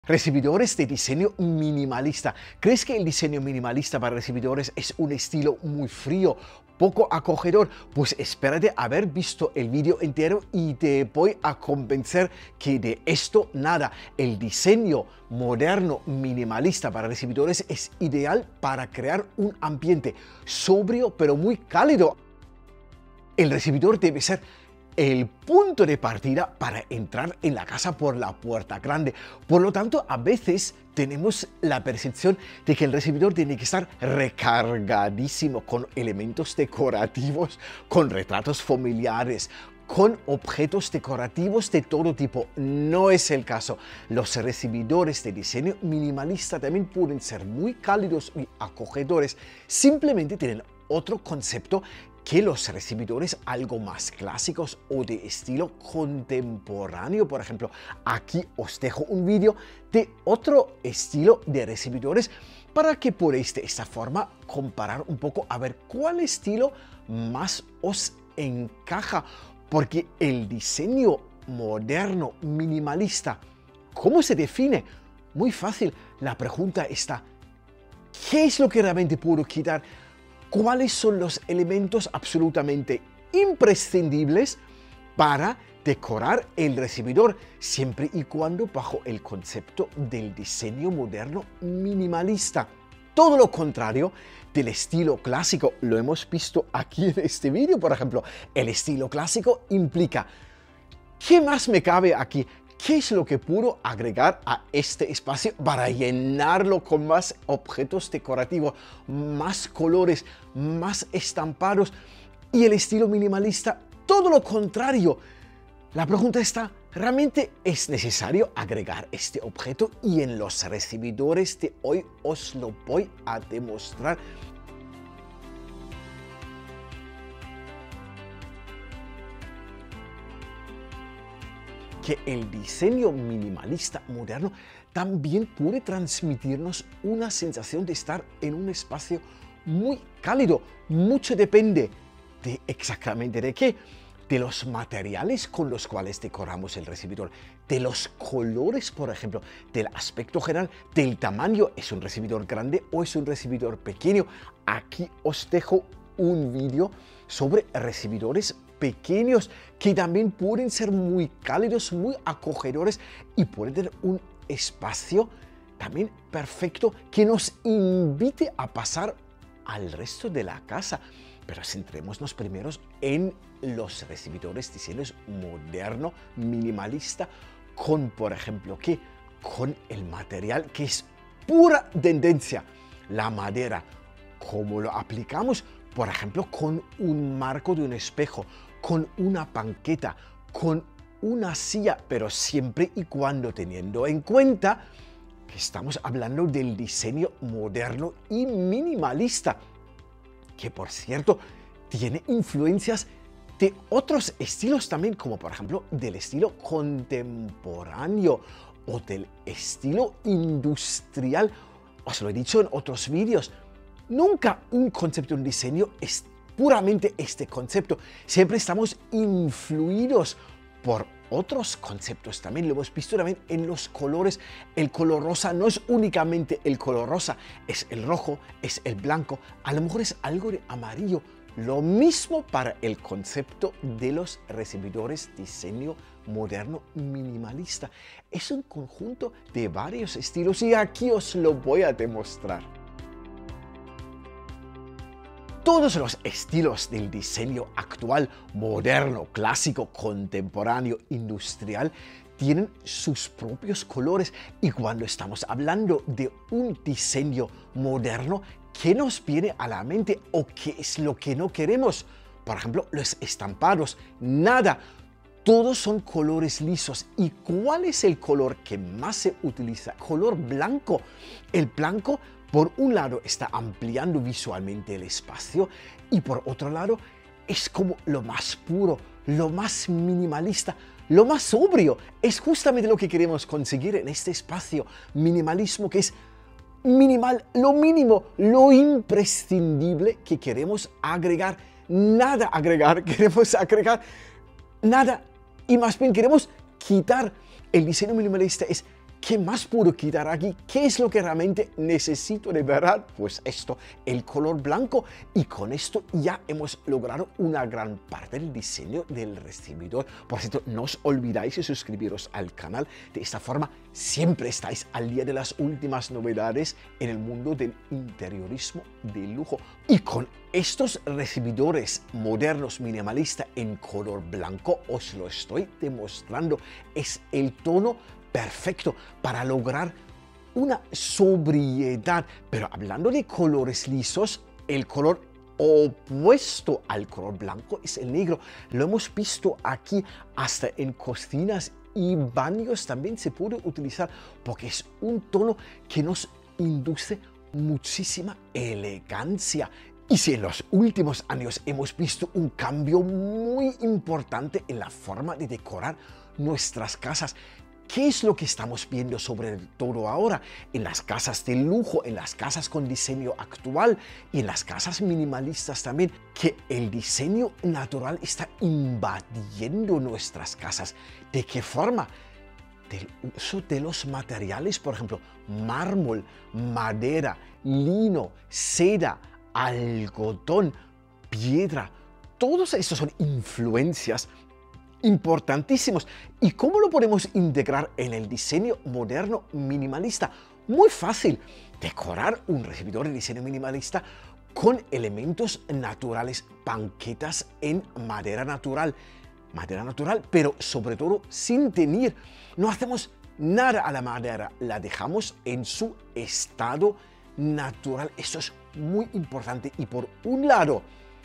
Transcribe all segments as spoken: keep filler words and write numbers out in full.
Recibidores de diseño minimalista. ¿Crees que el diseño minimalista para recibidores es un estilo muy frío, poco acogedor? Pues espérate a haber visto el vídeo entero y te voy a convencer que de esto nada. El diseño moderno minimalista para recibidores es ideal para crear un ambiente sobrio pero muy cálido. El recibidor debe ser el punto de partida para entrar en la casa por la puerta grande. Por lo tanto, a veces tenemos la percepción de que el recibidor tiene que estar recargadísimo con elementos decorativos, con retratos familiares, con objetos decorativos de todo tipo. No es el caso. Los recibidores de diseño minimalista también pueden ser muy cálidos y acogedores. Simplemente tienen otro concepto que los recibidores algo más clásicos o de estilo contemporáneo. Por ejemplo, aquí os dejo un vídeo de otro estilo de recibidores para que podáis de esta forma comparar un poco a ver cuál estilo más os encaja. Porque el diseño moderno minimalista, ¿cómo se define? Muy fácil. La pregunta está: ¿qué es lo que realmente puedo quitar? ¿Cuáles son los elementos absolutamente imprescindibles para decorar el recibidor, siempre y cuando bajo el concepto del diseño moderno minimalista? Todo lo contrario del estilo clásico. Lo hemos visto aquí en este vídeo, por ejemplo. El estilo clásico implica: ¿qué más me cabe aquí? ¿Qué es lo que puedo agregar a este espacio para llenarlo con más objetos decorativos, más colores, más estampados? Y el estilo minimalista, todo lo contrario. La pregunta está: ¿realmente es necesario agregar este objeto? Y en los recibidores de hoy os lo voy a demostrar. Que el diseño minimalista moderno también puede transmitirnos una sensación de estar en un espacio muy cálido. Mucho depende de exactamente de qué. De los materiales con los cuales decoramos el recibidor, de los colores, por ejemplo, del aspecto general, del tamaño. ¿Es un recibidor grande o es un recibidor pequeño? Aquí os dejo un vídeo sobre recibidores pequeños que también pueden ser muy cálidos, muy acogedores y pueden tener un espacio también perfecto que nos invite a pasar al resto de la casa. Pero centrémonos primero en los recibidores diseños moderno, minimalista, con, por ejemplo, ¿qué? Con el material que es pura tendencia, la madera. ¿Cómo lo aplicamos? Por ejemplo, con un marco de un espejo, con una banqueta, con una silla, pero siempre y cuando teniendo en cuenta que estamos hablando del diseño moderno y minimalista, que por cierto tiene influencias de otros estilos también, como por ejemplo del estilo contemporáneo o del estilo industrial. Os lo he dicho en otros vídeos. Nunca un concepto, un diseño es puramente este concepto. Siempre estamos influidos por otros conceptos. También lo hemos visto también en los colores. El color rosa no es únicamente el color rosa, es el rojo, es el blanco, a lo mejor es algo de amarillo. Lo mismo para el concepto de los recibidores diseño moderno minimalista. Es un conjunto de varios estilos y aquí os lo voy a demostrar. Todos los estilos del diseño actual, moderno, clásico, contemporáneo, industrial, tienen sus propios colores. Y cuando estamos hablando de un diseño moderno, ¿qué nos viene a la mente o qué es lo que no queremos? Por ejemplo, los estampados. Nada. Todos son colores lisos. ¿Y cuál es el color que más se utiliza? Color blanco. El blanco, por un lado, está ampliando visualmente el espacio y por otro lado, es como lo más puro, lo más minimalista, lo más sobrio. Es justamente lo que queremos conseguir en este espacio. Minimalismo, que es minimal, lo mínimo, lo imprescindible que queremos agregar. Nada agregar, queremos agregar nada y más bien queremos quitar. El diseño minimalista es ¿Qué más puedo quitar aquí? ¿Qué es lo que realmente necesito de verdad? Pues esto, el color blanco. Y con esto ya hemos logrado una gran parte del diseño del recibidor. Por cierto, no os olvidáis de suscribiros al canal. De esta forma siempre estáis al día de las últimas novedades en el mundo del interiorismo de lujo. Y con estos recibidores modernos minimalistas en color blanco, os lo estoy demostrando. Es el tono perfecto para lograr una sobriedad. Pero hablando de colores lisos, el color opuesto al color blanco es el negro. Lo hemos visto aquí hasta en cocinas y baños también se puede utilizar porque es un tono que nos induce muchísima elegancia. Y si en los últimos años hemos visto un cambio muy importante en la forma de decorar nuestras casas, ¿qué es lo que estamos viendo sobre todo ahora? En las casas de lujo, en las casas con diseño actual y en las casas minimalistas también, que el diseño natural está invadiendo nuestras casas. ¿De qué forma? Del uso de los materiales, por ejemplo, mármol, madera, lino, seda, algodón, piedra. Todos estos son influencias importantísimos. ¿Y cómo lo podemos integrar en el diseño moderno minimalista? Muy fácil. Decorar un recibidor de diseño minimalista con elementos naturales, banquetas en madera natural. Madera natural, pero sobre todo sin teñir. No hacemos nada a la madera, la dejamos en su estado natural. Esto es muy importante. Y por un lado,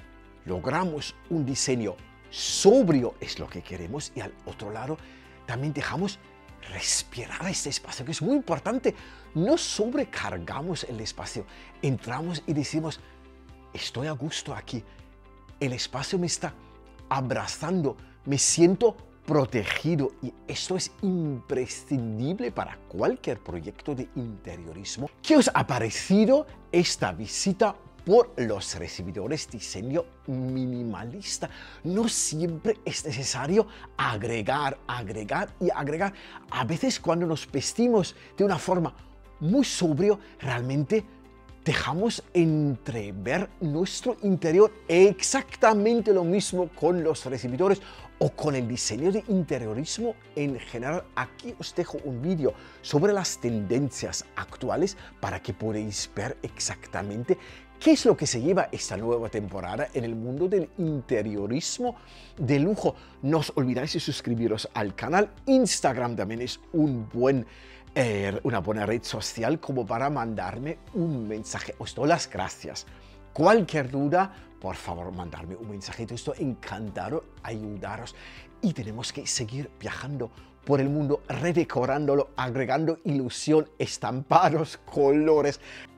logramos un diseño sobrio, es lo que queremos, y al otro lado también dejamos respirar este espacio, que es muy importante. No sobrecargamos el espacio, entramos y decimos, estoy a gusto aquí, el espacio me está abrazando, me siento protegido, y esto es imprescindible para cualquier proyecto de interiorismo. ¿Qué os ha parecido esta visita por los recibidores diseño minimalista? No siempre es necesario agregar, agregar y agregar. A veces cuando nos vestimos de una forma muy sobrio, realmente dejamos entrever nuestro interior. Exactamente lo mismo con los recibidores o con el diseño de interiorismo en general. Aquí os dejo un vídeo sobre las tendencias actuales para que podáis ver exactamente qué es lo que se lleva esta nueva temporada en el mundo del interiorismo de lujo. No os olvidáis de suscribiros al canal. Instagram también es un buen, eh, una buena red social como para mandarme un mensaje. Os doy las gracias. Cualquier duda, por favor, mandarme un mensajito. Estoy encantado de ayudaros. Y tenemos que seguir viajando por el mundo, redecorándolo, agregando ilusión, estampados, colores.